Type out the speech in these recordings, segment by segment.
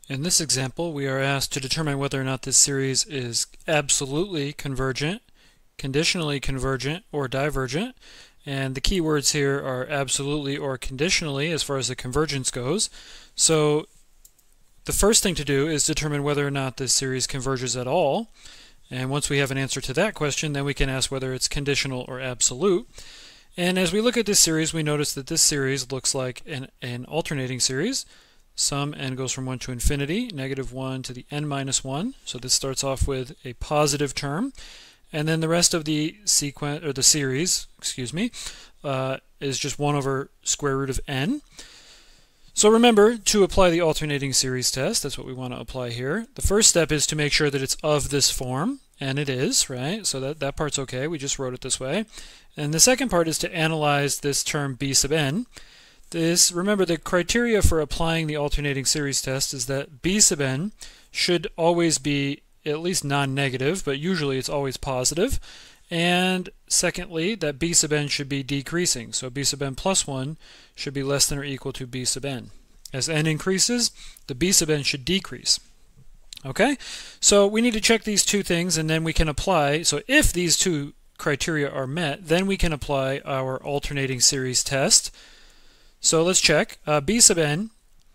In this example, we are asked to determine whether or not this series is absolutely convergent, conditionally convergent, or divergent. And the key words here are absolutely or conditionally as far as the convergence goes. So the first thing to do is determine whether or not this series converges at all. And once we have an answer to that question, then we can ask whether it's conditional or absolute. And as we look at this series, we notice that this series looks like an alternating series. Sum n goes from 1 to infinity, negative 1 to the n minus 1. So this starts off with a positive term. And then the rest of the sequence, or the series, is just 1 over square root of n. So remember, to apply the alternating series test, that's what we want to apply here. The first step is to make sure that it's of this form, and it is, right? So that part's okay, we just wrote it this way. And the second part is to analyze this term b sub n. Remember, the criteria for applying the alternating series test is that b sub n should always be at least non-negative, but usually it's always positive. And secondly, that b sub n should be decreasing. So b sub n plus 1 should be less than or equal to b sub n. As n increases, the b sub n should decrease. Okay? So we need to check these two things, and then we can apply. So if these two criteria are met, then we can apply our alternating series test. So let's check. B sub n,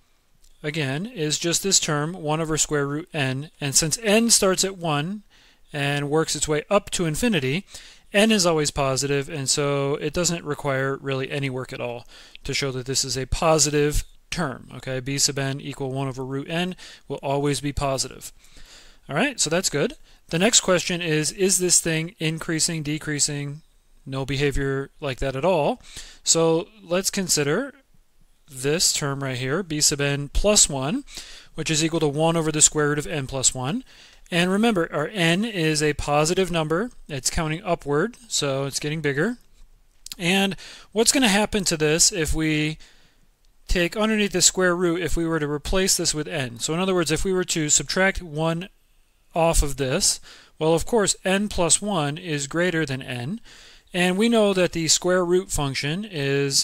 again, is just this term, 1 over square root n. And since n starts at 1 and works its way up to infinity, n is always positive, and so it doesn't require really any work at all to show that this is a positive term. Okay, b sub n equal 1 over root n will always be positive. All right, so that's good. The next question is this thing increasing, decreasing? No behavior like that at all. So let's consider this term right here, b sub n plus 1, which is equal to 1 over the square root of n plus 1. And remember, our n is a positive number. It's counting upward, so it's getting bigger. And what's going to happen to this if we take underneath the square root, if we were to replace this with n? So in other words, if we were to subtract 1 off of this, well, of course, n plus 1 is greater than n. And we know that the square root function is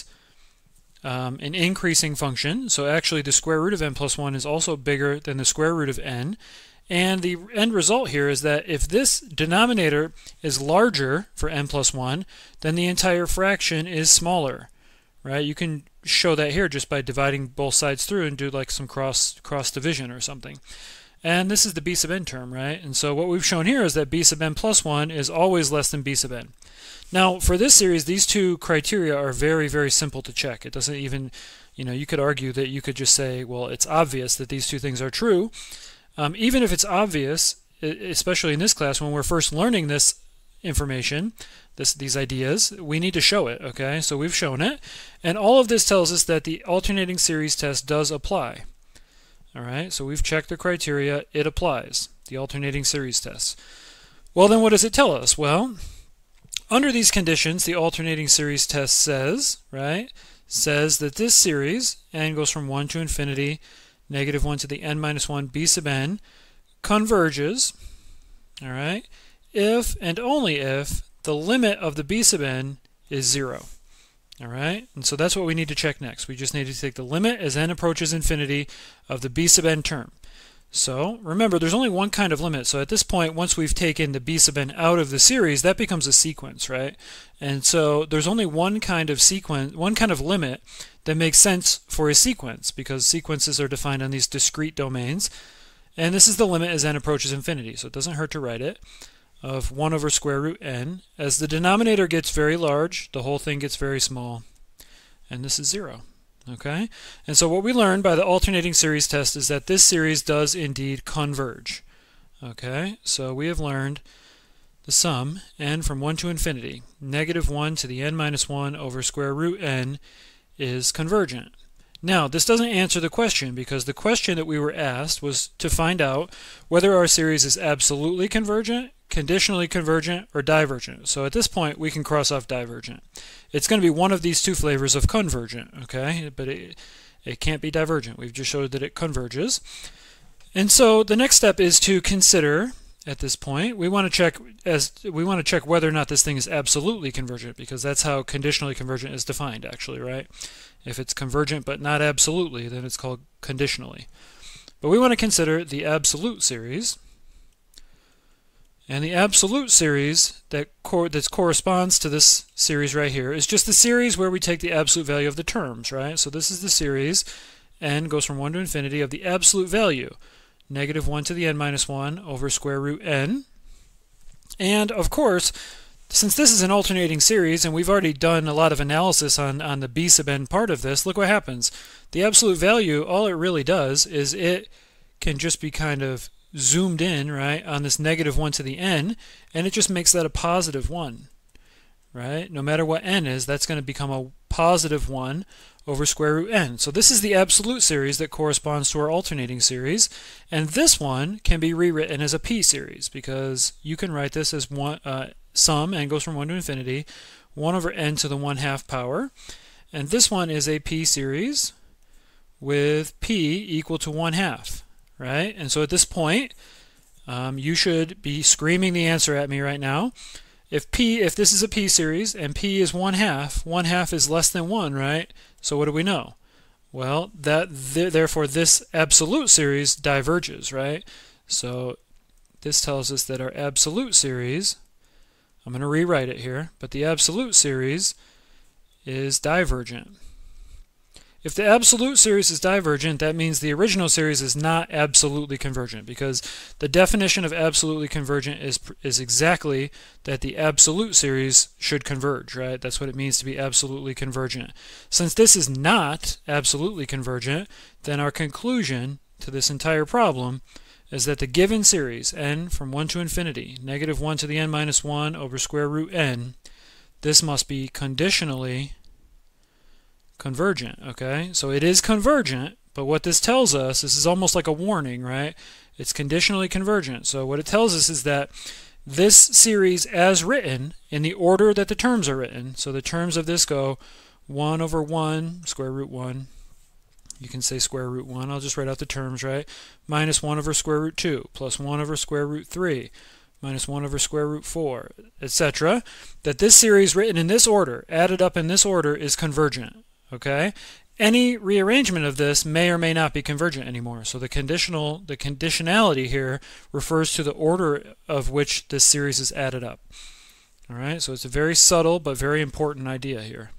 an increasing function. So actually the square root of n plus 1 is also bigger than the square root of n. And the end result here is that if this denominator is larger for n plus 1, then the entire fraction is smaller. Right? You can show that here just by dividing both sides through and do like some cross division or something. And this is the b sub n term, right? And so what we've shown here is that b sub n plus 1 is always less than b sub n. Now, for this series, these two criteria are very, very simple to check. It doesn't even, you could argue that you could just say, well, it's obvious that these two things are true. Even if it's obvious, especially in this class, when we're first learning this information, these ideas, we need to show it, okay? So we've shown it. And all of this tells us that the alternating series test does apply. All right, so we've checked the criteria. It applies, the alternating series test. Well, then what does it tell us? Well, under these conditions, the alternating series test says that this series, n goes from 1 to infinity, negative 1 to the n minus 1 b sub n, converges, all right, if and only if the limit of the b sub n is 0. All right, and so that's what we need to check next. We just need to take the limit as n approaches infinity of the b sub n term. So remember, there's only one kind of limit. So at this point, once we've taken the b sub n out of the series, that becomes a sequence, right? And so there's only one kind of sequence, one kind of limit that makes sense for a sequence, because sequences are defined on these discrete domains. And this is the limit as n approaches infinity. So it doesn't hurt to write it, of 1 over square root n. As the denominator gets very large, the whole thing gets very small. And this is 0. Okay? And so what we learned by the alternating series test is that this series does indeed converge. Okay? So we have learned the sum, n from 1 to infinity, negative 1 to the n minus 1 over square root n, is convergent. Now, this doesn't answer the question, because the question that we were asked was to find out whether our series is absolutely convergent, conditionally convergent, or divergent. So at this point, we can cross off divergent. It's going to be one of these two flavors of convergent, okay? But it can't be divergent. We've just showed that it converges. And so the next step is to consider, at this point, we want to check whether or not this thing is absolutely convergent, because that's how conditionally convergent is defined, actually, right? If it's convergent but not absolutely, then it's called conditionally. But we want to consider the absolute series. And the absolute series that corresponds to this series right here is just the series where we take the absolute value of the terms, right? So this is the series, n goes from 1 to infinity, of the absolute value, negative 1 to the n minus 1 over square root n. And of course, since this is an alternating series, and we've already done a lot of analysis on the b sub n part of this, look what happens. The absolute value, all it really does is it can just be kind of zoomed in, right, on this negative 1 to the n, and it just makes that a positive 1, right? No matter what n is, that's going to become a positive 1 over square root n. So this is the absolute series that corresponds to our alternating series, and this one can be rewritten as a p series, because you can write this as sum, n goes from 1 to infinity, 1 over n to the 1/2 power, and this one is a p series with p equal to 1/2. Right? And so at this point, you should be screaming the answer at me right now. If this is a p series and p is 1/2, 1/2 is less than 1, right? So what do we know? Well, therefore this absolute series diverges, right? So this tells us that our absolute series, I'm going to rewrite it here, but the absolute series is divergent. If the absolute series is divergent, that means the original series is not absolutely convergent, because the definition of absolutely convergent is exactly that the absolute series should converge, right? That's what it means to be absolutely convergent. Since this is not absolutely convergent, then our conclusion to this entire problem is that the given series, n from 1 to infinity, negative 1 to the n minus 1 over square root n, this must be conditionally convergent, okay? So it is convergent, but what this tells us, this is almost like a warning, right? It's conditionally convergent. So what it tells us is that this series as written, in the order that the terms are written, so the terms of this go 1 over 1, square root 1, you can say square root 1, I'll just write out the terms, right? Minus 1 over square root 2, plus 1 over square root 3, minus 1 over square root 4, etc. That this series written in this order, added up in this order, is convergent. Okay? Any rearrangement of this may or may not be convergent anymore. So the conditionality here refers to the order of which this series is added up. All right? So it's a very subtle but very important idea here.